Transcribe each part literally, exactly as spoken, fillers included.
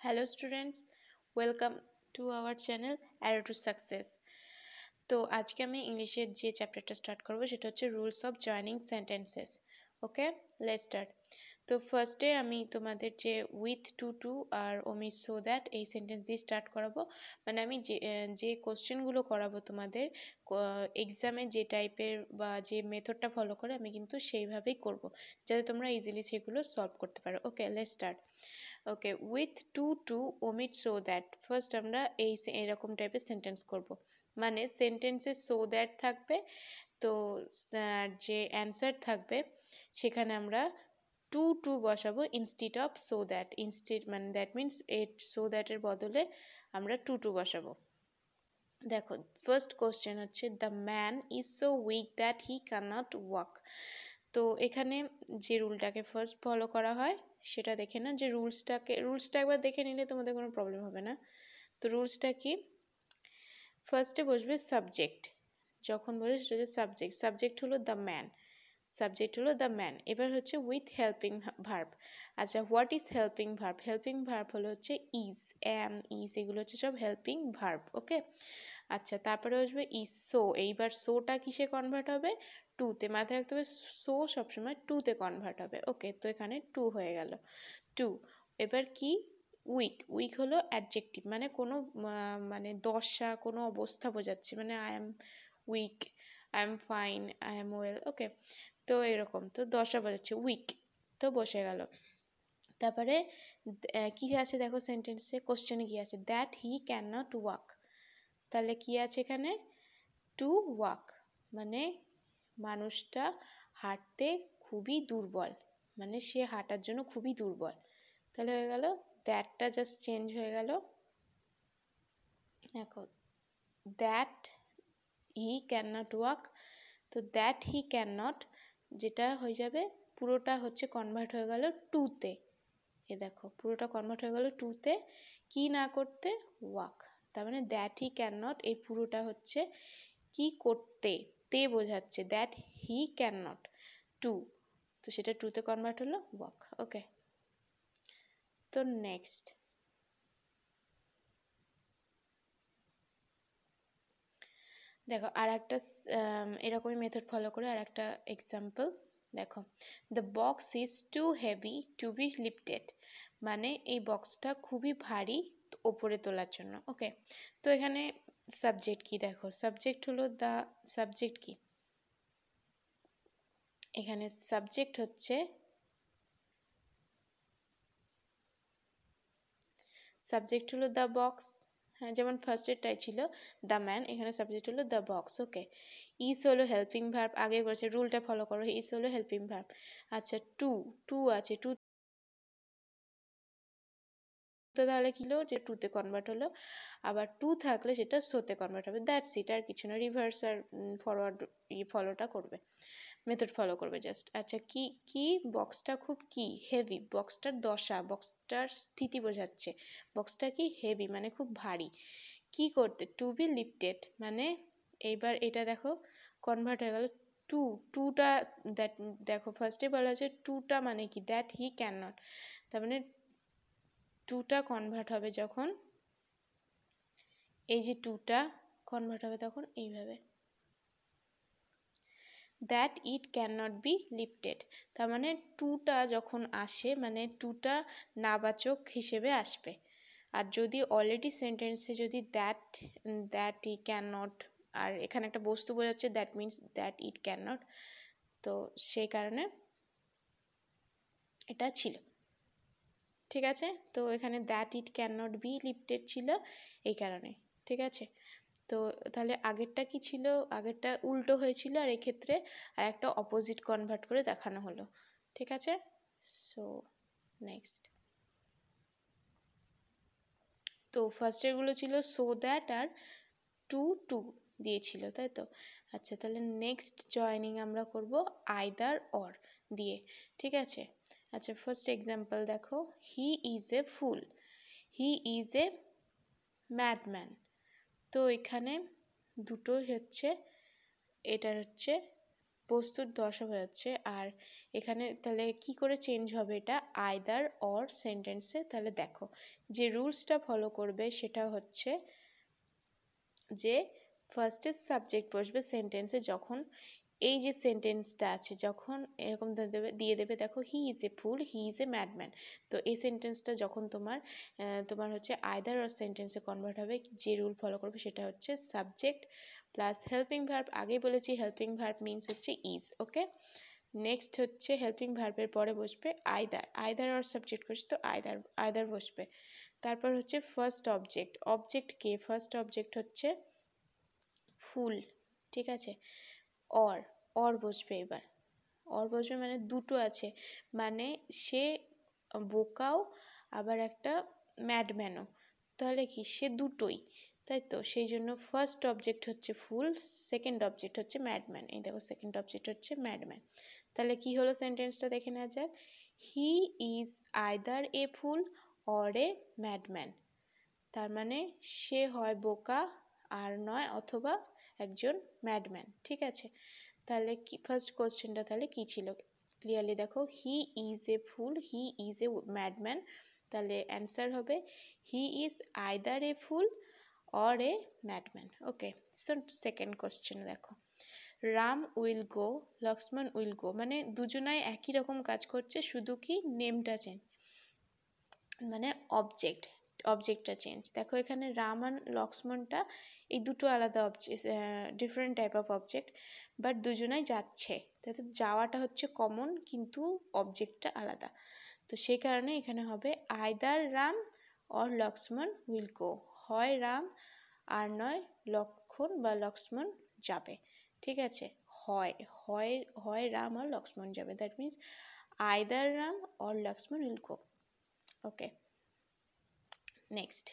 Hello students, welcome to our channel Arrow to Success. তো আজকে আমি ইংলিশের যে চ্যাপ্টারটা স্টার্ট করব সেটা হচ্ছে rules of joining sentences. Okay, let's start. তো ফার্স্টে আমি তোমাদের যে with too to or omit so that এই সেন্টেন্স দিয়ে স্টার্ট করাবো। মানে আমি যে যে কোশ্চেনগুলো করাবো তোমাদের এক্সামে যে টাইপের বা যে মেথডটা ফলো করে আমি কিন্তু সেইভাবেই করব, যাতে তোমরা ইজিলি সেগুলো সলভ করতে পারো। Okay, let's start. Okay, with too to omit so that, first আমরা এই এরকম টাইপের সেন্টেন্স করব। মানে সেন্টেন্সে সো দ্যাট থাকবে, তো যে অ্যান্সার থাকবে সেখানে আমরা টু টু বসাবো instead of so that. Instead মানে দ্যাট মিনস এট সো দ্যাটের বদলে আমরা টু টু বসাবো। দেখো, ফার্স্ট কোশ্চেন হচ্ছে the man is so weak that he can not walk. তো এখানে যে রুলটাকে ফার্স্ট ফলো করা হয় সেটা দেখে না, যে রুলসটাকে রুলসটা একবার দেখে নিলে তোমাদের কোনো প্রবলেম হবে না। তো রুলসটা কি, ফার্স্টে বসবে সাবজেক্ট, যখন বসবে সেটা হচ্ছে সাবজেক্ট। সাবজেক্ট হলো দ্য ম্যান, সাবজেক্ট হলো দ্য ম্যান। এবার হচ্ছে উইথ হেল্পিং ভার্ব। আচ্ছা, what is helping verb? Helping verb হলো হচ্ছে ইজ, অ্যাম, ইজ, এগুলো হচ্ছে সব হেল্পিং ভার্ব। ওকে, আচ্ছা, তারপরে আসবে ইজ সো। এইবার সোটা কিসে কনভার্ট হবে? টুতে। মাথায় রাখতে হবে সো সবসময় টুতে কনভার্ট হবে। ওকে, তো এখানে টু হয়ে গেল, টু। এবার কি, উইক। উইক হলো অ্যাডজেক্টিভ, মানে কোনো মানে দশা, কোনো অবস্থা বোঝাচ্ছে, মানে I am weak, I am fine, I am well. Okay, তো এরকম, তো দশা বোঝাচ্ছে উইক, তো বসে গেল। তারপরে কি আছে দেখো সেন্টেন্সে, কোশ্চেনে কি আছে? That he can not walk. তাহলে কি আছে এখানে? টু ওয়াক, মানে মানুষটা হাঁটতে খুবই দুর্বল, মানে সে হাঁটার জন্য খুবই দুর্বল। তাহলে হয়ে গেল দ্যাটটা জাস্ট চেঞ্জ হয়ে গেল। দেখো, that he can not walk, তো দ্যাট হি ক্যান নট যেটা হয়ে যাবে পুরোটা হচ্ছে কনভার্ট হয়ে গেল টুতে। এ দেখো, পুরোটা কনভার্ট হয়ে গেল টুতে, কি না করতে? ওয়াক। তার মানে দ্যাট হি ক্যান নট, এই পুরোটা হচ্ছে কি করতে, তে বোঝাচ্ছে, that he can not, too, তো সেটা টুতে কনভার্ট হলো ওয়াক। ওকে, তো নেক্সট দেখো, আর একটা এরকমই মেথড ফলো করে আর একটা এক্সাম্পল দেখো। The box is too heavy to be lifted, মানে এই বক্সটা খুবই ভারী ওপরে তোলার জন্য। ওকে, তো এখানে সাবজেক্ট কি দেখো, সাবজেক্ট হলো দ্য, সাবজেক্ট কি এখানে? সাবজেক্ট হচ্ছে, সাবজেক্ট হলো দ্য বক্স। হ্যাঁ, যেমন ফার্স্টেরটাই ছিল দ্য ম্যান, এখানে সাবজেক্ট হলো দ্য বক্স। ওকে, ইজ হলো হেল্পিং ভার্ব, আগে বলছে রুলটা ফলো করো, ইজ হলো হেল্পিং ভার্ব। আচ্ছা, টু, টু আছে, টু তো তাহলে কি হলো, যে টুতে কনভার্ট হলো, আবার টু থাকলে সেটা সোতে কনভার্ট হবে। দ্যাটস ইট, আর কিছু না, রিভার্স আর ফরওয়ার্ড ই ফলোটা করবে, মেথড ফলো করবে জাস্ট। আচ্ছা, কি কি বক্সটা খুব কি হেভি, বক্সটার দশা, বক্সটার স্থিতি বোঝাচ্ছে, বক্সটা কি হেভি মানে খুব ভারী। কি করতে? টু বি লিফটেড, মানে এইবার এটা দেখো কনভার্ট হয়ে গেল টু, টুটা দ্যাট, দেখো ফার্স্টে বলা হচ্ছে টুটা মানে কি, দ্যাট হি ক্যান নট, তার মানে টুটা কনভার্ট হবে যখন, এই যে টুটা কনভার্ট হবে তখন এইভাবে, that it can not be lifted. তার মানে টুটা যখন আসে মানে টুটা নাবাচক হিসেবে আসবে। আর যদি অলরেডি সেন্টেন্সে যদি that, that it can not, আর এখানে একটা বস্তু বোঝাচ্ছে, that means that it can not, তো সেই কারণে এটা ছিল। ঠিক আছে, তো এখানে that it can not be lifted ছিল এই কারণে। ঠিক আছে, তো তাহলে আগেরটা কি ছিল? আগেরটা উল্টো হয়েছিল, আর এক্ষেত্রে আর একটা অপোজিট কনভার্ট করে দেখানো হলো। ঠিক আছে, সো নেক্সট, তো ফার্স্টেরগুলো ছিল সো দ্যাট আর টু টু দিয়েছিল, তাই তো? আচ্ছা, তাহলে নেক্সট জয়নিং আমরা করব আইদার অর দিয়ে। ঠিক আছে, আচ্ছা, ফার্স্ট এক্সাম্পল দেখো, he is a fool, he is a madman. তো এখানে দুটো হচ্ছে, এটার হচ্ছে বস্তুর দশ হবে হচ্ছে, আর এখানে তাহলে কি করে চেঞ্জ হবে এটা আইদার অর সেন্টেন্সে। তাহলে দেখো যে রুলসটা ফলো করবে সেটা হচ্ছে যে ফার্স্টে সাবজেক্ট বসবে সেন্টেন্সে, যখন এই যে সেন্টেন্সটা আছে যখন এরকম দেবে দিয়ে দেবে দেখো he is a fool, he is a madman. তো এই সেন্টেন্সটা যখন তোমার তোমার হচ্ছে আইদার অর সেন্টেন্সে কনভার্ট হবে, যে রুল ফলো করবে সেটা হচ্ছে সাবজেক্ট প্লাস হেল্পিং ভার্ব। আগেই বলেছি হেল্পিং ভার্ব মিনস হচ্ছে ইজ। ওকে, নেক্সট হচ্ছে হেল্পিং ভার্বের পরে বসবে আইদার, আইদার অর সাবজেক্ট করছে তো আইদার আইদার বসবে। তারপর হচ্ছে ফার্স্ট অবজেক্ট, অবজেক্ট কে, ফার্স্ট অবজেক্ট হচ্ছে ফুল, ঠিক আছে। অর অর বসবে, এবার অর বসবে মানে দুটো আছে, মানে সে বোকাও আবার একটা ম্যাডম্যানও, তাহলে কি সে দুটোই, তাই তো। সেই জন্য ফার্স্ট অবজেক্ট হচ্ছে ফুল, সেকেন্ড অবজেক্ট হচ্ছে ম্যাডম্যান। এই দেখো সেকেন্ড অবজেক্ট হচ্ছে ম্যাডম্যান। তাহলে কি হলো সেন্টেন্সটা দেখে নেওয়া যাক। He is either a fool or a madman. তার মানে সে হয় বোকা আর নয় অথবা একজন ম্যাডম্যান, ঠিক আছে। তাহলে কি ফার্স্ট কোশ্চেনটা তাহলে কি ছিল ক্লিয়ারলি দেখো, he is a fool, he is a madman. তাহলে অ্যান্সার হবে he is either a fool or a madman. Okay, so second question দেখো, Ram will go, Lakshman will go, মানে দুজনাই একই রকম কাজ করছে, শুধু কি নেমটা চেঞ্জ, মানে অবজেক্ট অবজেক্টটা চেঞ্জ। দেখো এখানে রাম আর লক্ষ্মণটা এই দুটো আলাদা object, different type of object, but দুজনাই যাচ্ছে, তাই তো যাওয়াটা হচ্ছে কমন কিন্তু অবজেক্টটা আলাদা। তো সেই কারণে এখানে হবে either Ram or Lakshman will go, হয় রাম আর নয় লক্ষণ বা লক্ষ্মণ যাবে, ঠিক আছে। হয় হয় হয় রাম আর লক্ষ্মণ যাবে, that means either Ram or Lakshman will go. Okay, next.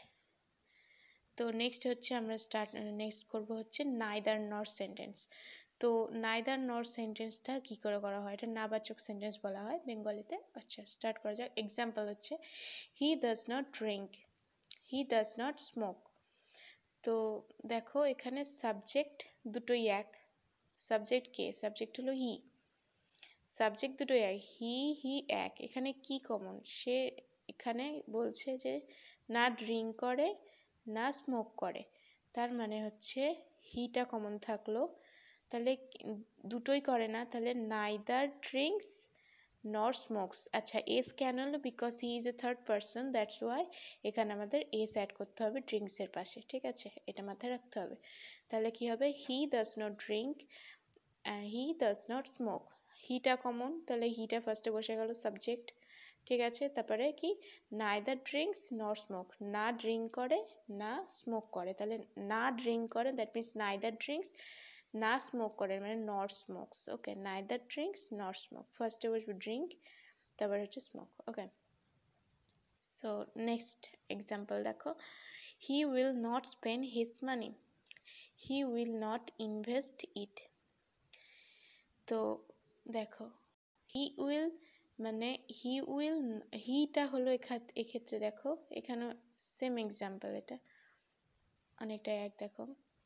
তো নেক্সট হচ্ছে আমরা স্টার্ট নেক্সট করব হচ্ছে নাইদার নর সেন্টেন্স। তো নাইদার নর সেন্টেন্সটা কি করে করা হয়, এটা নাবাচক সেন্টেন্স বলা হয় বেঙ্গলিতে। আচ্ছা স্টার্ট করা যাক। এক্সাম্পল হচ্ছে he does not drink, he does not smoke. তো দেখো এখানে সাবজেক্ট দুটোই এক, সাবজেক্ট কে, সাবজেক্ট হলো হি, সাবজেক্ট দুটোই এক, হি হি এক। এখানে কি কমন, সে এখানে বলছে যে না ড্রিঙ্ক করে না স্মোক করে, তার মানে হচ্ছে হিটা কমন থাকলো, তাহলে দুটোই করে না, তাহলে নাইদার ড্রিঙ্কস নর স্মোকস। আচ্ছা এস কেন হলো, because he is a third person, that's why এখানে আমাদের এস অ্যাড করতে হবে ড্রিঙ্কসের পাশে, ঠিক আছে, এটা মাথায় রাখতে হবে। তাহলে কি হবে, he does not drink and he does not smoke, হিটা কমন, তাহলে হিটা ফার্স্টে বসে গেল সাবজেক্ট, ঠিক আছে। তারপরে কি নাইদার ড্রিঙ্কস নর স্মোক, না ড্রিঙ্ক করে না স্মোক করে, তাহলে না ড্রিঙ্ক করে দ্যাট মিনস নাইদার ড্রিঙ্কস, না স্মোক করে মানে nor smokes. Okay, neither drinks nor smoke, ফার্স্টে বসবে ড্রিঙ্ক তারপরে হচ্ছে smoke. Okay, so next example দেখো, he will not spend his money, he will not invest it. তো দেখো হি উইল মানে হি উইল, হিটা হলো এক্ষেত্রে দেখো এখানে সেম এক্সাম্পল, এটা অনেকটা এক। দেখো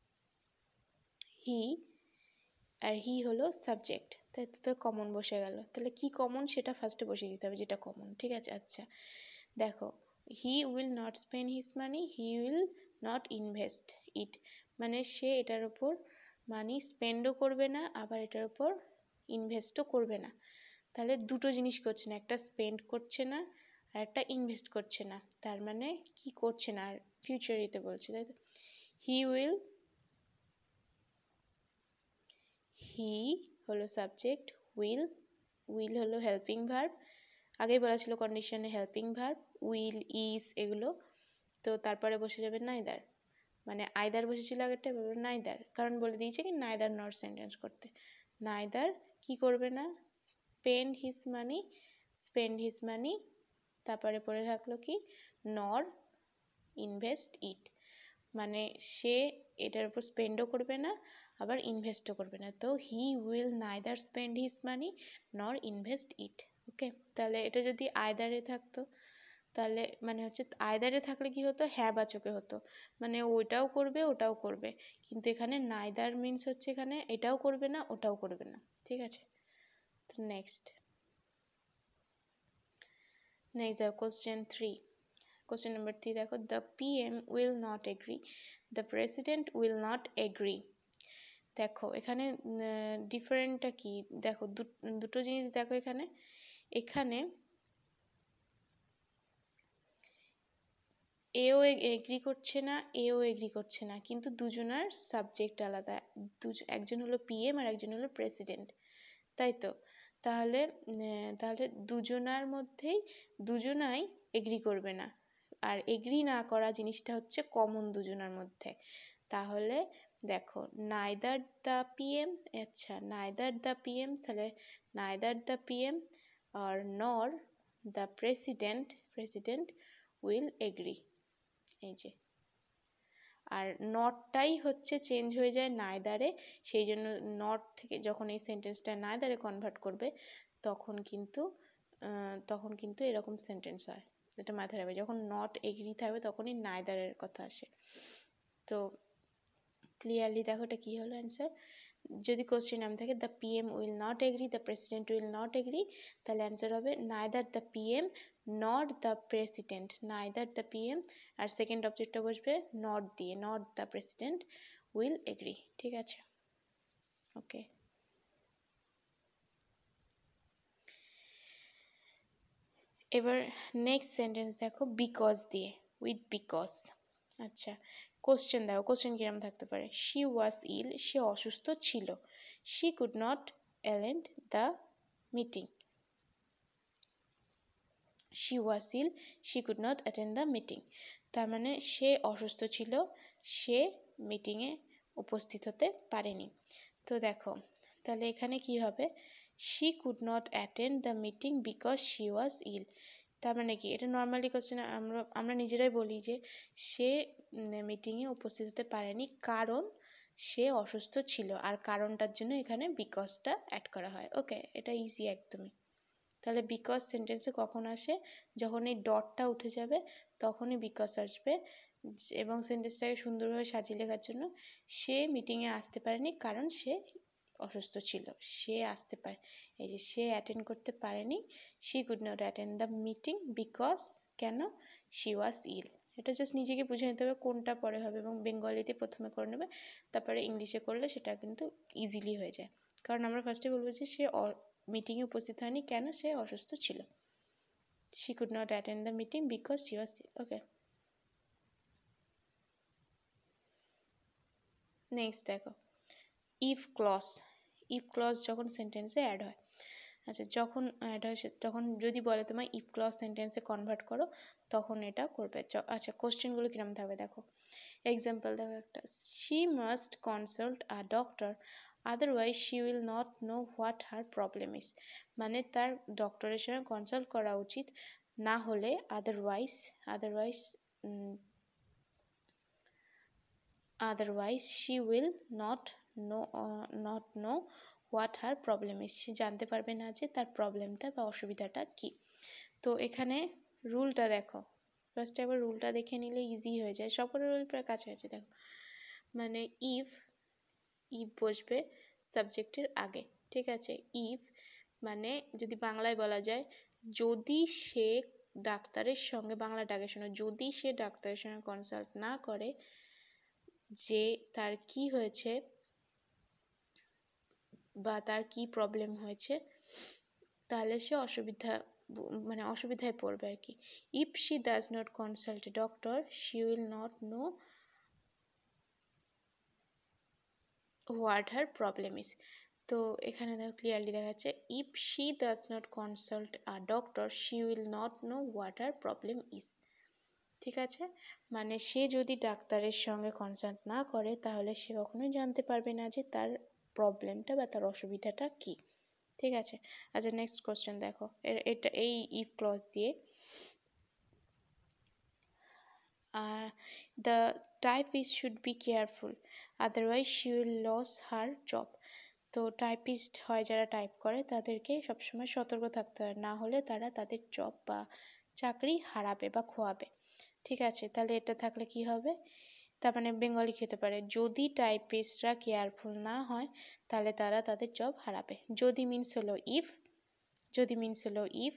হি আর হি হলো সাবজেক্ট, তাই তো কমন বসে গেল, তাহলে কি কমন সেটা ফার্স্টে বসিয়ে দিতে হবে যেটা কমন, ঠিক আছে। আচ্ছা দেখো he will not spend his money, he will not invest it, মানে সে এটার উপর মানি স্পেন্ডও করবে না আবার এটার উপর ইনভেস্টও করবে না, তাহলে দুটো জিনিস করছে না, একটা স্পেন্ড করছে না আর একটা ইনভেস্ট করছে না, তার মানে কি করছে না আর ফিউচারিতে বলছে, তাই তো। হি উইল, হি হলো সাবজেক্ট, উইল উইল হলো হেল্পিং ভার্ব, আগেই বলা ছিল কন্ডিশনে হেল্পিং ভার্ব, উইল ইজ এগুলো, তো তারপরে বসে যাবে নাইদার, মানে আইদার বসেছিল আগেরটা, এবার নাইদার, কারণ বলে দিয়েছে কি নাইদার নর সেন্টেন্স করতে, নাইদার কি করবে না spend his money, spend his money, তারপরে পড়ে থাকলো কি নর ইনভেস্ট ইট, মানে সে এটার উপর স্পেন্ডও করবে না আবার ইনভেস্টও করবে না, তো he will neither spend his money nor invest ইট। ওকে, তাহলে এটা যদি আইদারে থাকতো তাহলে মানে হচ্ছে আইদারে থাকলে কি হতো, হ্যাঁ বাচকে হতো, মানে ওইটাও করবে ওটাও করবে, কিন্তু এখানে নাইদার মিনস হচ্ছে এখানে এটাও করবে না ওটাও করবে না। ঠিক আছে, তো নেক্সট নেক্সট দেখো question three. Question number three দেখো, the PM will not agree, the president will not agree. দেখো এখানে ডিফারেন্টটা কি, দেখো দুটো জিনিস দেখো, এখানে এখানে এও এগ্রি করছে না এও এগ্রি করছে না, কিন্তু দুজনার সাবজেক্ট আলাদা, একজন হলো পিএম আর একজন হলো প্রেসিডেন্ট, তাই তো? তাহলে তাহলে দুজনার মধ্যেই দুজনাই এগ্রি করবে না, আর এগ্রি না করা জিনিসটা হচ্ছে কমন দুজনার মধ্যে। তাহলে দেখো নাইদার দ্য পিএম, আচ্ছা নাইদার দ্য পিএম, তাহলে নাইদার দ্য পিএম আর nor the president president will agree. এই যে আর নটটাই হচ্ছে চেঞ্জ হয়ে যায় নাইদারে, সেই জন্য নট থেকে যখন এই সেন্টেন্সটা নাইদারে কনভার্ট করবে তখন কিন্তু তখন কিন্তু এরকম সেন্টেন্স হয়, এটা মাথায় রাখবে, যখন নট এগ্রি থাকবে তখনই নাইদারের কথা আসে। তো ক্লিয়ারলি দেখো এটা কী হলো অ্যান্সার। যদি কোশ্চেন নাম থাকে the PM will not agree, the president will not agree, তাহলে অ্যান্সার হবে neither the PM not the president, neither the PM আর সেকেন্ড অবজেক্টটা বসবে নট দিয়ে, not the president will agree. ঠিক আছে, ওকে। এবার নেক্সট সেন্টেন্স দেখো, বিকজ দিয়ে, উইথ বিকজ। আচ্ছা কোশ্চেন দেখো, কোশ্চেন কিরম থাকতে পারে, শি ওয়াজ ইল, সে অসুস্থ ছিল, she could not attend the meeting, she was ill she could not attend the meeting, তার মানে সে অসুস্থ ছিল, সে মিটিংয়ে উপস্থিত হতে পারেনি। তো দেখো তাহলে এখানে কি হবে, she could not attend the meeting because she was ill, তার মানে কি, এটা নর্মালি কোশ্চেন আমরা আমরা নিজেরাই বলি যে সে মিটিংয়ে উপস্থিত হতে পারেনি কারণ সে অসুস্থ ছিল, আর কারণটার জন্য এখানে বিকজটা অ্যাড করা হয়। ওকে, এটা ইজি একদমই। তাহলে বিকজ সেন্টেন্সে কখন আসে, যখন এই ডটটা উঠে যাবে তখনই বিকজ আসবে, এবং সেন্টেন্সটাকে সুন্দরভাবে সাজিয়ে লেখার জন্য সে মিটিংয়ে আসতে পারেনি কারণ সে অসুস্থ ছিল, সে আসতে পারে, এই যে সে অ্যাটেন্ড করতে পারেনি, she could not attend the meeting because, কেন, শি ওয়াজ ইল। এটা জাস্ট নিজেকে বুঝে নিতে হবে কোনটা পরে হবে, এবং বেঙ্গলিতে প্রথমে করে নেবে, তারপরে ইংলিশে করলে সেটা কিন্তু ইজিলি হয়ে যায়, কারণ আমরা ফার্স্টে বলবো যে সে মিটিংয়ে উপস্থিত হয়নি কেন, সে অসুস্থ ছিল, she could not attend the meeting because she was ill. Okay, next দেখো, ইফ ক্লজ, ইফ ক্লজ যখন সেন্টেন্সে অ্যাড হয়, আচ্ছা যখন অ্যাড হয় তখন যদি বলে তোমায় ইফ ক্লজ সেন্টেন্সে কনভার্ট করো তখন এটা করবে। আচ্ছা কোশ্চেনগুলো কিরকম থাকবে দেখো, এক্সাম্পল দেখো একটা, she must consult a doctor otherwise she will not know what her problem is, মানে তার ডক্টরের সঙ্গে কনসাল্ট করা উচিত, না হলে otherwise otherwise otherwise she will not know not know what her problem is, সে জানতে পারবে না যে তার প্রবলেমটা বা অসুবিধাটা কী। তো এখানে রুলটা দেখো, ফার্স্টে একবার রুলটা দেখে নিলে ইজি হয়ে যায়, সবকটা রুল প্রায় কাছাকাছি। দেখো মানে ইফ ইফ বসবে সাবজেক্টের আগে, ঠিক আছে, ইফ মানে যদি বাংলায় বলা যায়, যদি সে ডাক্তারের সঙ্গে, বাংলা ডাকে শোনো, যদি সে ডাক্তারের সঙ্গে কনসাল্ট না করে যে তার কি হয়েছে বা তার কি প্রবলেম হয়েছে, তাহলে সে অসুবিধা মানে অসুবিধায় পড়বে আর কি। If she does not consult a doctor she will not know what her problem is. তো এখানে দেখো ক্লিয়ারলি দেখা যাচ্ছে, if she does not consult a doctor she will not know what her problem is. ঠিক আছে, মানে সে যদি ডাক্তারের সঙ্গে কনসাল্ট না করে তাহলে সে কখনোই জানতে পারবে না যে তার প্রবলেমটা বা তার অসুবিধাটা কী। ঠিক আছে, আচ্ছা নেক্সট কোশ্চেন দেখো, এটা এই ইফ ক্লজ দিয়ে, the typist should be careful otherwise she will lose her job. তো টাইপিস্ট হয় যারা টাইপ করে তাদেরকে সবসময় সতর্ক থাকতে হয়, না হলে তারা তাদের জব বা চাকরি হারাবে বা খোয়াবে। ঠিক আছে, তাহলে এটা থাকলে কি হবে, তার মানে বেঙ্গলি খেতে পারে যদি টাইপিস্টরা কেয়ারফুল না হয় তাহলে তারা তাদের জব হারাবে। যদি মিনস হলো ইফ, যদি মিনস হলো ইফ,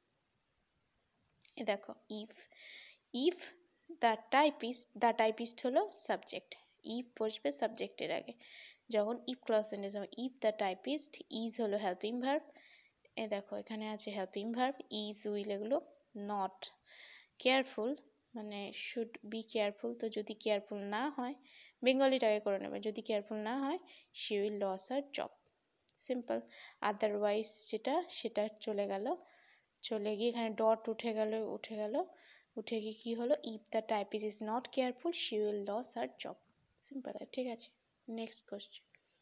এ দেখো if, if the typist, the typist হলো সাবজেক্ট, ইফ বসবে সাবজেক্টের আগে যখন ইফ ক্লজ সেন্টেন্স হবে। ইফ দ্য টাইপিস্ট, ইজ হলো হেল্পিং ভার্ব, এ দেখো এখানে আছে হেল্পিং ভার্ব, ইজ উইল এগুলো নট কেয়ারফুল মানে শুড বি কেয়ারফুল, তো যদি কেয়ারফুল না হয় বেঙ্গলিটাকে করে নেবে, যদি কেয়ারফুল না হয় she will lose her job, simple. Otherwise যেটা সেটা চলে গেল, চলে গিয়ে এখানে ডট উঠে গেল, উঠে গেল উঠে গিয়ে কী হলো, if the typist is not careful she will lose her job, simple. ঠিক আছে, নেক্সট কোশ্চেন।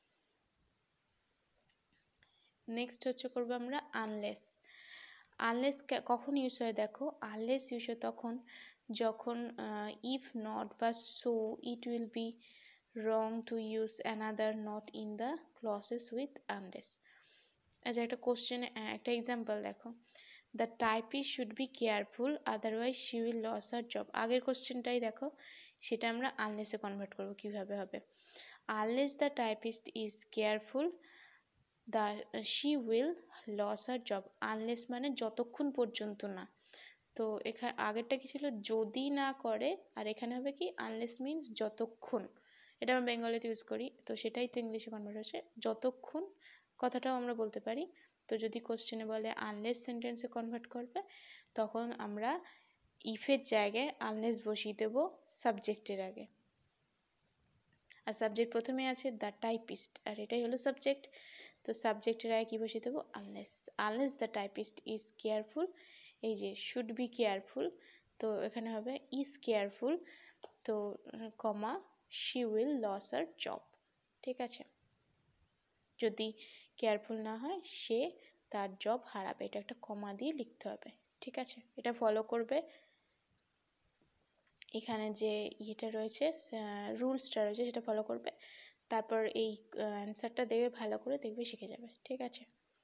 নেক্সট হচ্ছে করবো আমরা আনলেস। আনলেস কখন ইউজ হয় দেখো, আনলেস ইউজ হয় তখন যখন ইফ নট বা so it will be wrong to use another not in the clauses with unless. আচ্ছা, একটা কোশ্চেনে একটা এক্সাম্পল দেখো, the typist should be careful otherwise she will lose her job. আগের কোশ্চেনটাই দেখো, সেটা আমরা আনলেসে কনভার্ট করবো। কীভাবে হবে, unless the typist is careful the she will lose her job. Unless মানে যতক্ষণ পর্যন্ত না, তো এখানে আগেরটা কি ছিল, যদি না করে, আর এখানে হবে কি আনলেস মিনস যতক্ষণ, এটা আমরা বেঙ্গলিতে ইউজ করি, তো সেটাই তো ইংলিশে কনভার্ট হচ্ছে যতক্ষণ, কথাটাও আমরা বলতে পারি। তো যদি কোশ্চেনে বলে আনলেস সেন্টেন্সে কনভার্ট করবে, তখন আমরা ইফের জায়গায় আনলেস বসিয়ে দেবো সাবজেক্টের আগে, আর সাবজেক্ট প্রথমে আছে দ্য টাইপিস্ট, আর এটাই হলো সাবজেক্ট, তো সাবজেক্টের আগে কী বসিয়ে দেবো, unless. Unless the typist is careful, এই যে শুড বি কেয়ারফুল, তো এখানে হবে ইজ কেয়ারফুল, তো comma she will lose her job. ঠিক আছে, যদি কেয়ারফুল না হয় সে তার জব হারাবে, এটা একটা কমা দিয়ে লিখতে হবে। ঠিক আছে, এটা ফলো করবে, এখানে যে ইয়েটা রয়েছে রুলসটা রয়েছে সেটা ফলো করবে, তারপর এই অ্যান্সারটা দেবে, ভালো করে দেখবে, শিখে যাবে। ঠিক আছে,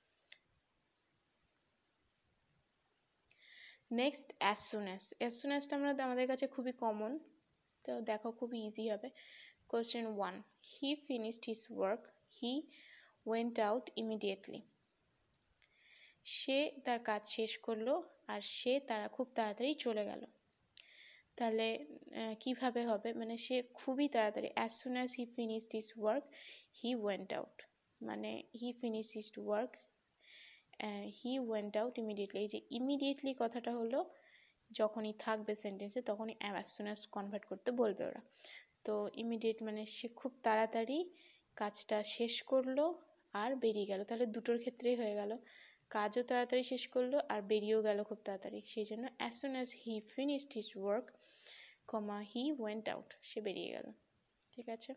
next as soon as. As soon অ্যাজটা আমরা আমাদের কাছে খুবই কমন, তো দেখো খুবই ইজি হবে। Question one, he finished his work, he went out immediately. সে তার কাজ শেষ করলো আর সে তারা খুব তাড়াতাড়ি চলে গেল। তাহলে কিভাবে হবে, মানে সে খুবই তাড়াতাড়ি, as soon as he finished his work he went out, মানে he finished his work he went out immediately. এই যে ইমিডিয়েটলি কথাটা হলো যখনই থাকবে সেন্টেন্সে তখনই অ্যাজ সুন অ্যাজ কনভার্ট করতে বলবে ওরা। তো ইমিডিয়েট মানে সে খুব তাড়াতাড়ি কাজটা শেষ করলো আর বেরিয়ে গেল, তাহলে দুটোর ক্ষেত্রেই হয়ে গেল, কাজও তাড়াতাড়ি শেষ করলো আর বেরিয়েও গেল খুব তাড়াতাড়ি, সেই জন্য as soon as he finished his work comma he went out, সে বেরিয়ে গেল। ঠিক আছে,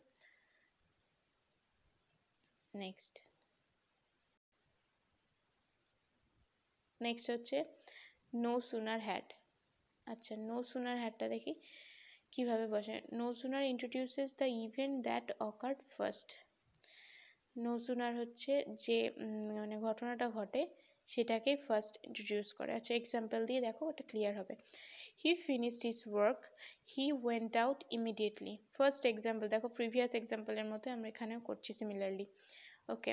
নেক্সট নেক্সট হচ্ছে নো সুনার হ্যাড। আচ্ছা, নো সুনার হ্যাডটা দেখি কিভাবে বসে। No sooner introduces the event that occurred first. No sooner হচ্ছে যে মানে ঘটনাটা ঘটে সেটাকে ফার্স্ট ইন্ট্রোডিউস করে। আচ্ছা, এক্সাম্পল দিয়ে দেখো ওটা ক্লিয়ার হবে। He finished his work he went out immediately. First example দেখো, প্রিভিয়াস এক্সাম্পলের মতো আমরা এখানেও করছি সিমিলারলি। ওকে,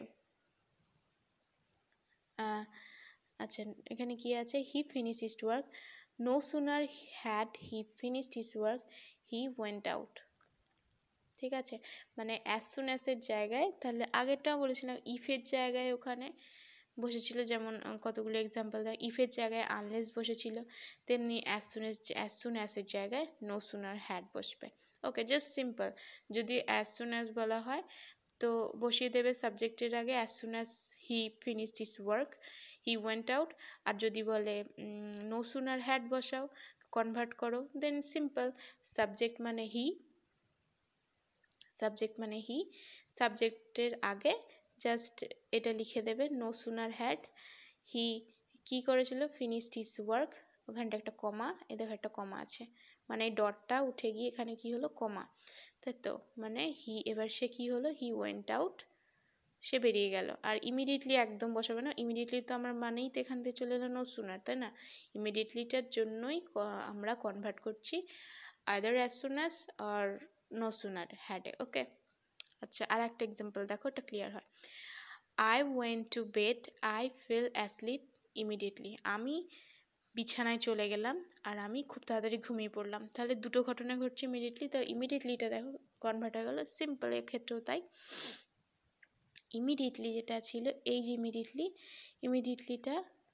আচ্ছা এখানে কি আছে, he finished his work, no sooner had he finished his work he went out. ঠিক আছে, মানে অ্যাজ সুন অ্যাজের জায়গায়, তাহলে আগেরটাও বলেছিলাম ইফের জায়গায় ওখানে বসেছিল, যেমন কতগুলো এক্সাম্পল দেয়, ইফের জায়গায় আনলেস বসেছিল, তেমনি as soon as as soon অ্যাজের জায়গায় নো সুনার হ্যাড বসবে। Okay, just simple. যদি অ্যাজ সুন অ্যাজ বলা হয় তো বসিয়ে দেবে সাবজেক্টের আগে as soon as he finished his work he went out, আর যদি বলে নো সুনার হ্যাড বসাও, কনভার্ট করো, দেন সিম্পল, সাবজেক্ট মানে হি, সাবজেক্ট মানে হি, সাবজেক্টের আগে জাস্ট এটা লিখে দেবে নো সুনার হ্যাড হি কি করেছিল, ফিনিশড হিজ ওয়ার্ক, ওখানটা একটা কমা, এ দেখো একটা কমা আছে, মানে এই ডটটা উঠে গিয়ে এখানে কি হলো, কমা, তাই তো, মানে হি, এবার সে কি হলো, হি ওয়েন্ট আউট সে বেরিয়ে গেল। আর ইমিডিয়েটলি একদম বসাবে না, ইমিডিয়েটলি তো আমার মানেই তো এখান থেকে চলে এলো নো সুনার, তাই না? ইমিডিয়েটলিটার জন্যই আমরা কনভার্ট করছি আইদার অ্যাজ সুন অ্যাজ আর নো সুনার হ্যাডে। ওকে, আচ্ছা আর একটা এক্সাম্পল দেখো, এটা ক্লিয়ার হয়। I went to bed, I fell asleep immediately. আমি বিছানায় চলে গেলাম আর আমি খুব তাড়াতাড়ি ঘুমিয়ে পড়লাম। তাহলে দুটো ঘটনা ঘটছে ইমিডিয়েটলি, তো ইমিডিয়েটলিটা দেখো কনভার্ট হয়ে গেল। সিম্পল, এর ক্ষেত্রেও তাই। ইমিডিয়েটলি যেটা ছিল, এই যে ইমিডিয়েটলি, ইমিডিয়েটলিটা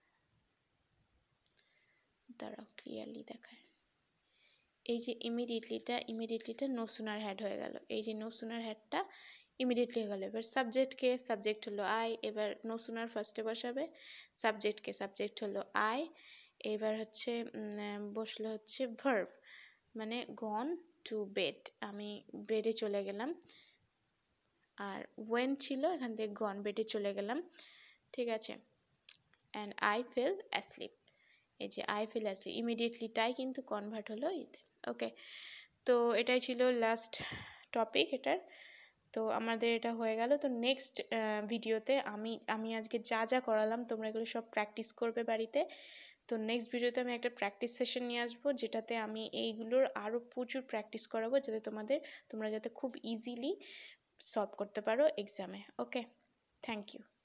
দাঁড়াও ক্লিয়ারলি দেখায়। এই যে ইমিডিয়েটলিটা, ইমিডিয়েটলিটা নো সুনার হ্যাড হয়ে গেল। এই যে নো সুনার হ্যাডটা ইমিডিয়েটলি হয়ে গেল। এবার সাবজেক্টকে, সাবজেক্ট হলো আই, এবার নো সুনার ফার্স্টে বসাবে। সাবজেক্টকে, সাবজেক্ট হলো আই, এবার হচ্ছে বসলো হচ্ছে ভার্ব, মানে গন টু বেড, আমি বেডে চলে গেলাম। আর ওয়েন ছিল, এখান থেকে গন, বেডে চলে গেলাম, ঠিক আছে। অ্যান্ড আই ফেল অ্যাসলিপ, এই যে আই ফেল অ্যাসলিপ ইমিডিয়েটলিটাই কিন্তু কনভার্ট হলো এতে। ওকে, তো এটাই ছিল লাস্ট টপিক এটার। তো আমাদের এটা হয়ে গেল। তো নেক্সট ভিডিওতে আমি আমি আজকে যা যা করালাম তোমরা এগুলো সব প্র্যাকটিস করবে বাড়িতে। তো নেক্সট ভিডিওতে আমি একটা প্র্যাকটিস সেশন নিয়ে আসবো, যেটাতে আমি এইগুলোর আরও প্রচুর প্র্যাকটিস করাবো, যাতে তোমাদের তোমরা যাতে খুব ইজিলি সলভ করতে পারো এক্সামে। Okay, thank you.